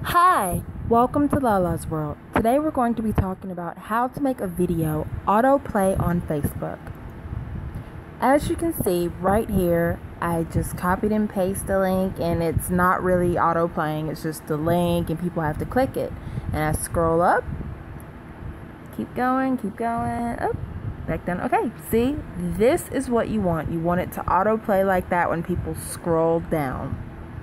Hi, welcome to Lalas World. Today we're going to be talking about how to make a video autoplay on Facebook. As you can see right here, I just copied and pasted the link, and it's not really autoplaying, it's just the link and people have to click it. And I scroll up, keep going, up, back down. Okay, see, this is what you want. You want it to autoplay like that when people scroll down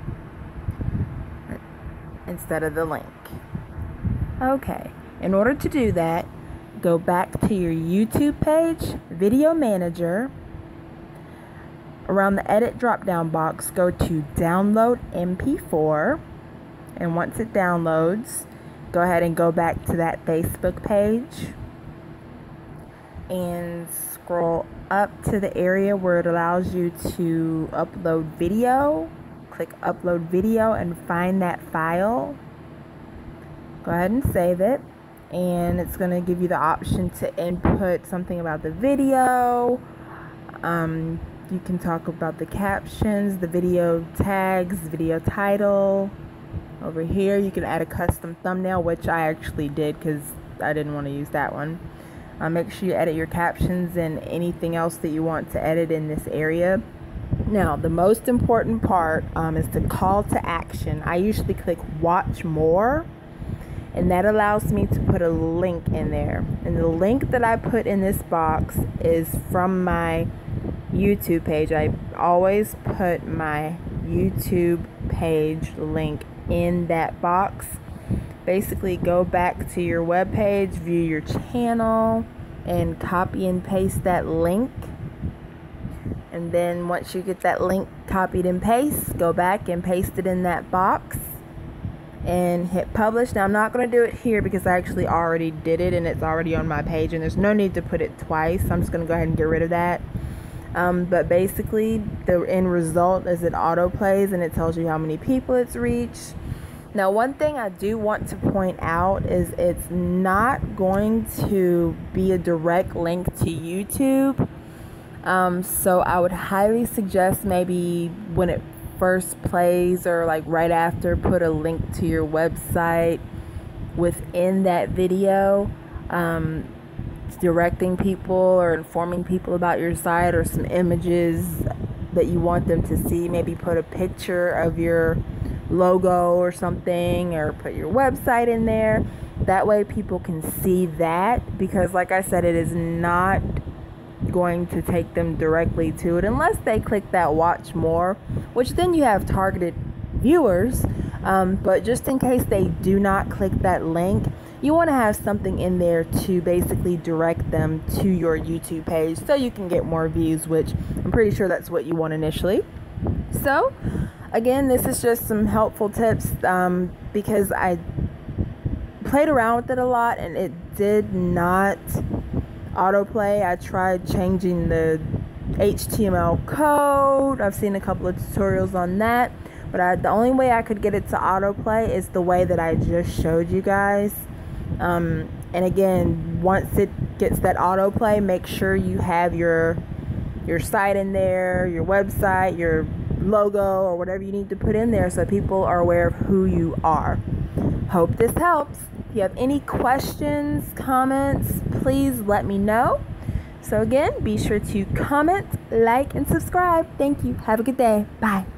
instead of the link. Okay, in order to do that, go back to your YouTube page, Video Manager. Around the edit drop down box, go to download MP4, and once it downloads, go ahead and go back to that Facebook page and scroll up to the area where it allows you to upload video. Click upload video and find that file. Go ahead and save it, and it's going to give you the option to input something about the video. You can talk about the captions, the video tags, video title. Over here you can add a custom thumbnail, which I actually did because I didn't want to use that one. Make sure you edit your captions and anything else that you want to edit in this area. Now, the most important part is the call to action. I usually click watch more, and that allows me to put a link in there. And the link that I put in this box is from my YouTube page. I always put my YouTube page link in that box. Basically, go back to your web page, view your channel, and copy and paste that link. And then once you get that link copied and pasted, go back and paste it in that box and hit publish. Now, I'm not going to do it here because I actually already did it and it's already on my page, and there's no need to put it twice. So I'm just going to go ahead and get rid of that. But basically, the end result is it autoplays and it tells you how many people it's reached. Now, one thing I do want to point out is it's not going to be a direct link to YouTube. So I would highly suggest maybe when it first plays or like right after, put a link to your website within that video, directing people or informing people about your site, or some images that you want them to see. Maybe put a picture of your logo or something, or put your website in there. That way people can see that, because like I said, it is not going to take them directly to it unless they click that watch more, which then you have targeted viewers. But just in case they do not click that link, you want to have something in there to basically direct them to your YouTube page so you can get more views, which I'm pretty sure that's what you want initially. So again, this is just some helpful tips because I played around with it a lot and it did not autoplay. I tried changing the HTML code. I've seen a couple of tutorials on that, but the only way I could get it to autoplay is the way that I just showed you guys. And again, once it gets that autoplay, make sure you have your site in there, your website, your logo, or whatever you need to put in there so people are aware of who you are. Hope this helps. If you have any questions, comments, please let me know. So again, be sure to comment, like, and subscribe. Thank you. Have a good day. Bye.